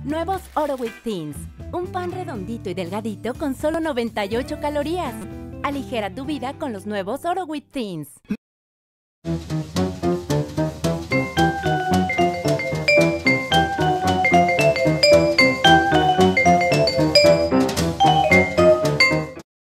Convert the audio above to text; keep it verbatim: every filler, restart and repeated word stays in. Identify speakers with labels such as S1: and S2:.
S1: Nuevos Oro with Thins. Un pan redondito y delgadito con solo noventa y ocho calorías. Aligera tu vida con los nuevos Oro with Thins.